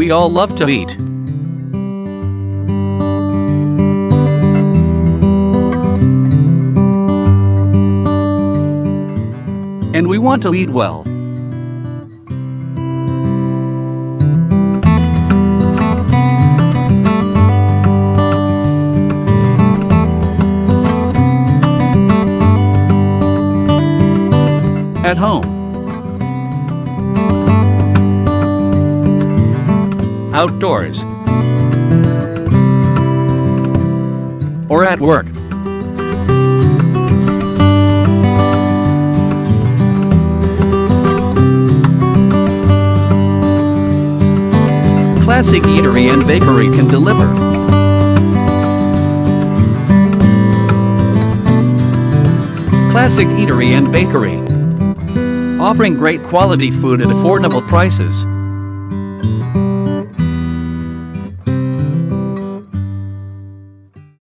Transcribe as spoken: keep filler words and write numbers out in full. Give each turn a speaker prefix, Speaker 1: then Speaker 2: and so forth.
Speaker 1: we all love to eat. And we want to eat well. At home, outdoors, or at work. Classic Eatery and Bakery can deliver. Classic Eatery and Bakery, offering great quality food at affordable prices.